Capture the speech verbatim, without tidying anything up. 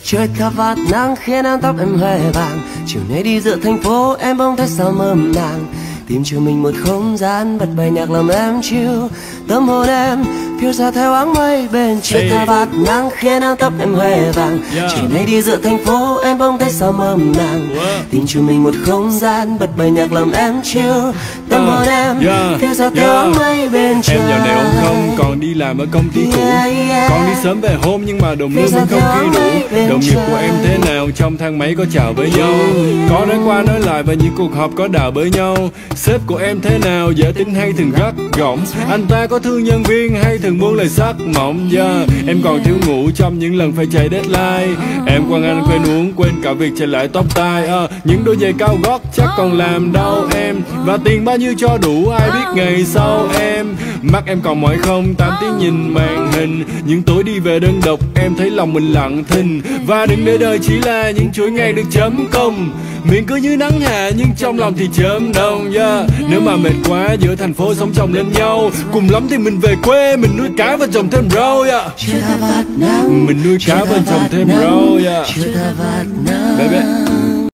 Trời thả vạt nắng khiến áo tóc em hoe vàng. Chiều nay đi giữa thành phố em bỗng thấy sao mơ màng. Tìm cho mình một không gian bật bài nhạc làm em chill. Tâm hồn em phiêu ra theo áng mây bên trời thả vạt nắng khiến áo tóc em hoe vàng. Chiều nay đi giữa thành phố em bỗng thấy sao mơ màng. Tìm cho mình một không gian bật bài nhạc làm em chill. Tâm hồn em phiêu ra theo áng mây bên trời. Em dạo này ổn không? Còn đi làm ở công ty cũ. Còn đi sớm về hôm nhưng mà đồng lương vẫn không ghi đủ. Đồng nghiệp của em thế nào? Trong thang máy có chào với nhau, có nói qua nói lại và những cuộc họp có đào bới nhau. Sếp của em thế nào? Dễ tính hay thường gắt gỏng? Anh ta có thương nhân viên hay thường muốn lời sắc mỏng? Yeah. Em còn thiếu ngủ trong những lần phải chạy deadline. Em quăng ăn quên uống, quên cả việc chạy lại tóc tai. uh, Những đôi giày cao gót chắc còn làm đau em. Và tiền bao nhiêu cho đủ ai biết ngày sau em. Mắt em còn mỏi không? Tám tiếng nhìn màn hình. Những tối đi về đơn độc em thấy lòng mình lặng thinh. Và đừng để đời chỉ là những chuỗi ngày được chấm công. Miệng cứ như nắng hạ nhưng trong lòng thì chớm đông. Yeah. Nếu mà mệt quá giữa thành phố sống chồng lên nhau, cùng lắm thì mình về quê mình nuôi cá và trồng thêm rau. Yeah. Mình nuôi cá và trồng thêm rau. Yeah. Baby.